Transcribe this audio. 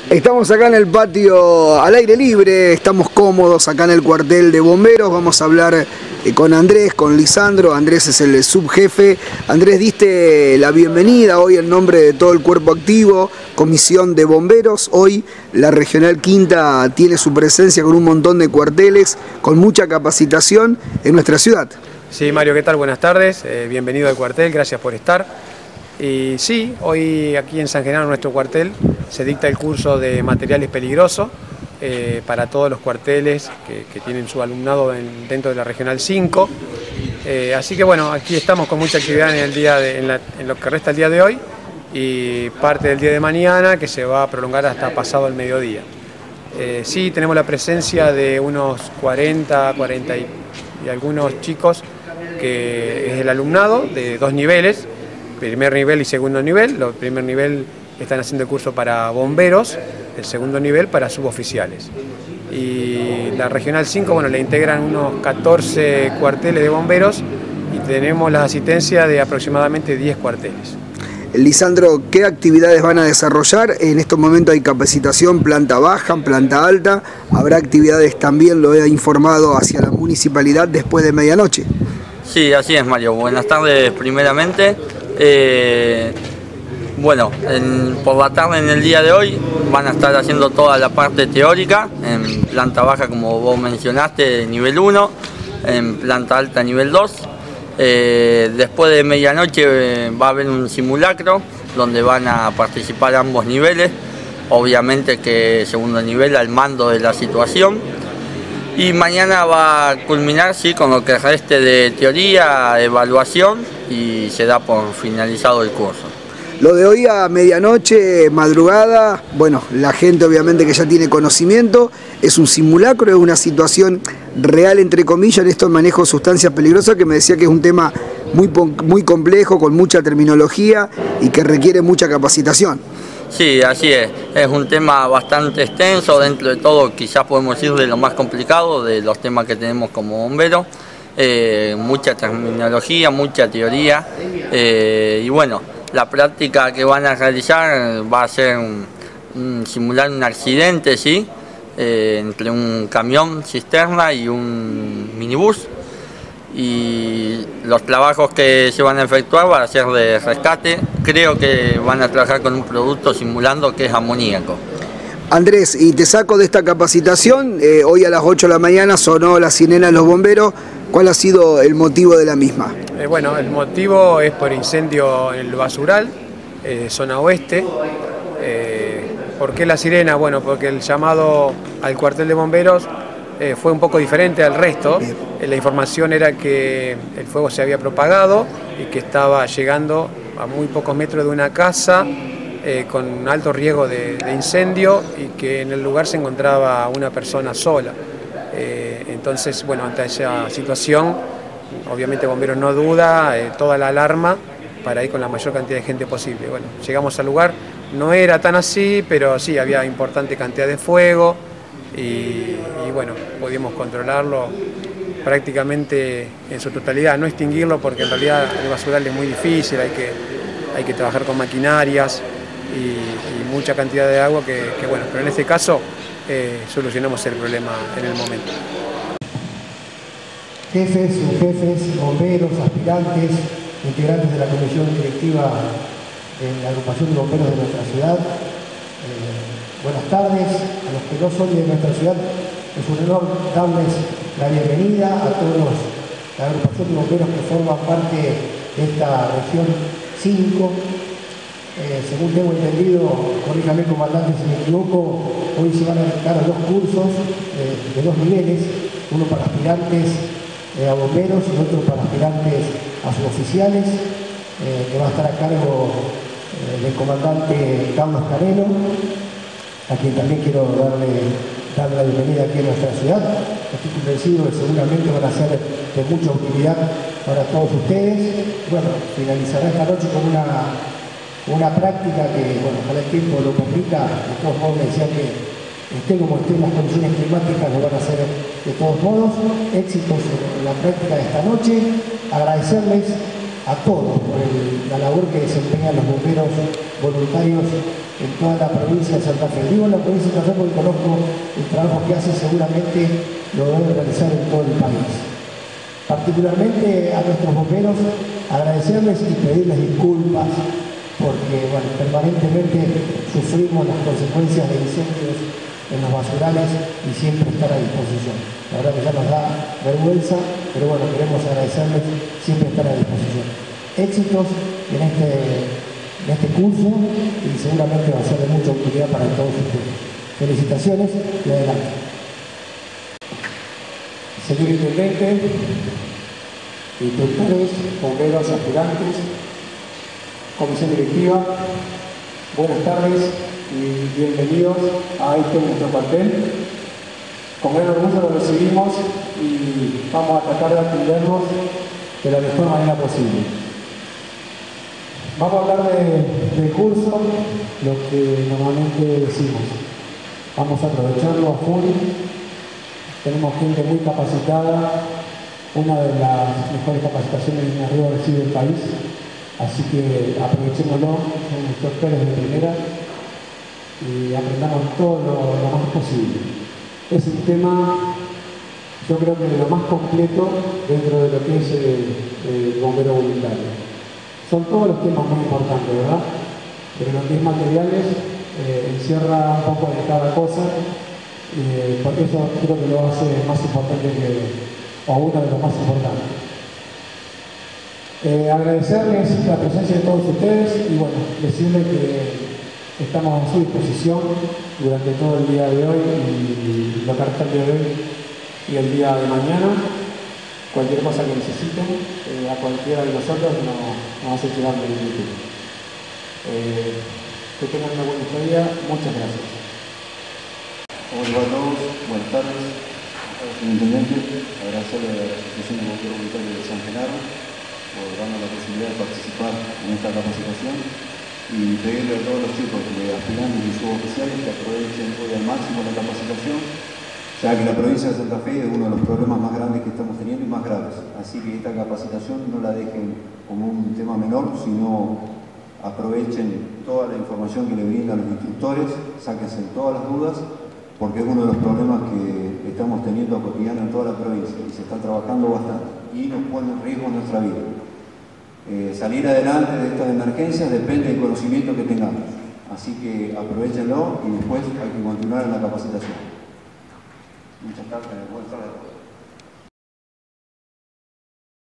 Estamos acá en el patio al aire libre, estamos cómodos acá en el cuartel de bomberos. Vamos a hablar con Andrés, con Lisandro. Andrés es el subjefe. Andrés, diste la bienvenida hoy en nombre de todo el cuerpo activo, comisión de bomberos. Hoy la Regional Quinta tiene su presencia con un montón de cuarteles, con mucha capacitación en nuestra ciudad. Sí, Mario, ¿qué tal? Buenas tardes, bienvenido al cuartel, gracias por estar. Y sí, hoy aquí en San Genaro, nuestro cuartel, se dicta el curso de materiales peligrosos para todos los cuarteles que tienen su alumnado dentro de la Regional 5. Así que bueno, aquí estamos con mucha actividad en lo que resta el día de hoy y parte del día de mañana, que se va a prolongar hasta pasado el mediodía. Sí, tenemos la presencia de unos 40 y algunos chicos, que es el alumnado de dos niveles, primer nivel y segundo nivel. El primer nivel están haciendo el curso para bomberos, el segundo nivel para suboficiales. Y la Regional 5, bueno, le integran unos 14 cuarteles de bomberos y tenemos la asistencia de aproximadamente 10 cuarteles. Lisandro, ¿qué actividades van a desarrollar? En estos momentos hay capacitación planta baja, planta alta. Habrá actividades también, lo he informado, hacia la municipalidad después de medianoche. Sí, así es, Mario. Buenas tardes primeramente. Bueno, por la tarde en el día de hoy van a estar haciendo toda la parte teórica, en planta baja como vos mencionaste, nivel 1, en planta alta nivel 2. Después de medianoche va a haber un simulacro donde van a participar ambos niveles, obviamente que segundo nivel al mando de la situación. Y mañana va a culminar con lo que reste de teoría, evaluación, y se da por finalizado el curso. Lo de hoy a medianoche, madrugada, bueno, la gente obviamente que ya tiene conocimiento, es un simulacro, es una situación real entre comillas en estos manejos de sustancias peligrosas, que me decía que es un tema muy complejo, con mucha terminología y que requiere mucha capacitación. Sí, así es un tema bastante extenso, dentro de todo quizás podemos decir de lo más complicado de los temas que tenemos como bomberos, mucha terminología, mucha teoría, y bueno, la práctica que van a realizar va a ser simular un accidente, ¿sí? Entre un camión cisterna y un minibús. Y los trabajos que se van a efectuar van a ser de rescate. Creo que van a trabajar con un producto simulando que es amoníaco. Andrés, y te saco de esta capacitación, hoy a las 8 de la mañana sonó la sirena de los bomberos. ¿Cuál ha sido el motivo de la misma? Bueno, el motivo es por incendio en el basural, zona oeste. ¿Por qué la sirena? Bueno, porque el llamado al cuartel de bomberos fue un poco diferente al resto. La información era que el fuego se había propagado y que estaba llegando a muy pocos metros de una casa con alto riesgo de incendio, y que en el lugar se encontraba una persona sola. Entonces, bueno, ante esa situación, obviamente Bomberos no duda, toda la alarma para ir con la mayor cantidad de gente posible. Bueno, llegamos al lugar, no era tan así, pero sí había importante cantidad de fuego. Y bueno, pudimos controlarlo prácticamente en su totalidad, no extinguirlo porque en realidad el basural es muy difícil, hay que trabajar con maquinarias y mucha cantidad de agua que bueno, pero en este caso solucionamos el problema en el momento. Jefes, subjefes, bomberos, aspirantes, integrantes de la comisión directiva de la agrupación de bomberos de nuestra ciudad, buenas tardes. A los que no son de nuestra ciudad, es un honor darles la bienvenida a todos la agrupación de bomberos que forman parte de esta región 5. Según tengo entendido, corríjame comandante si me equivoco, hoy se van a dictar dos cursos de dos niveles, uno para aspirantes a bomberos y otro para aspirantes a suboficiales, que va a estar a cargo del comandante Carlos Canelo, a quien también quiero darle la bienvenida aquí en nuestra ciudad. Estoy convencido que seguramente van a ser de mucha utilidad para todos ustedes. Bueno, finalizará esta noche con una práctica que, bueno, ojalá el tiempo lo permita. De todos modos, me decía que esté como estén las condiciones climáticas, lo van a hacer de todos modos. Éxitos en la práctica de esta noche. Agradecerles a todos por la labor que desempeñan los bomberos voluntarios en toda la provincia de Santa Fe. Digo en la provincia de Santa Fe porque conozco el trabajo que hacen, seguramente lo deben realizar en todo el país. Particularmente a nuestros bomberos, agradecerles y pedirles disculpas porque bueno, permanentemente sufrimos las consecuencias de incendios en los basurales y siempre estar a disposición. La verdad que ya nos da vergüenza, pero bueno, queremos agradecerles siempre estar a disposición. Éxitos en este curso y seguramente va a ser de mucha utilidad para todos ustedes. Felicitaciones y adelante. Señor Intendente, instructores, bomberos, aspirantes, comisión directiva, buenas tardes y bienvenidos a nuestro cuartel. Con gran orgullo lo recibimos y vamos a tratar de atenderlos de la mejor manera posible. Vamos a hablar del curso, lo que normalmente decimos. Vamos a aprovecharlo a full. Tenemos gente muy capacitada, una de las mejores capacitaciones de línea arriba recibe el país, así que aprovechémoslo, son instructores de primera y aprendamos todo lo más posible. Es un tema, yo creo que de lo más completo dentro de lo que es el bombero voluntario. Son todos los temas muy importantes, ¿verdad? Pero lo que es materiales encierra un poco de cada cosa. Porque eso creo que lo hace más importante o uno de los más importantes. Agradecerles la presencia de todos ustedes y bueno, decirles que estamos a su disposición durante todo el día de hoy y lo que resta el día de hoy y el día de mañana. Cualquier cosa que necesiten, a cualquiera de nosotros nos hace llegar de YouTube. Que tengan una buena historia. Muchas gracias. Hola a todos, buenas tardes. Señor Intendente, agradecerle a la Asociación de Bomberos Voluntarios de San Genaro por darnos la posibilidad de participar en esta capacitación y pedirle a todos los chicos de aspirantes y suboficiales que aprovechen hoy al máximo la capacitación, ya que la provincia de Santa Fe es uno de los problemas más grandes que estamos teniendo y más graves. Así que esta capacitación no la dejen como un tema menor, sino aprovechen toda la información que le brindan los instructores, sáquense todas las dudas, porque es uno de los problemas que estamos teniendo a cotidiano en toda la provincia y se está trabajando bastante y nos pone en riesgo nuestra vida. Salir adelante de estas emergencias depende del conocimiento que tengamos, así que aprovechenlo y después hay que continuar en la capacitación. Muchas gracias, buenas tardes.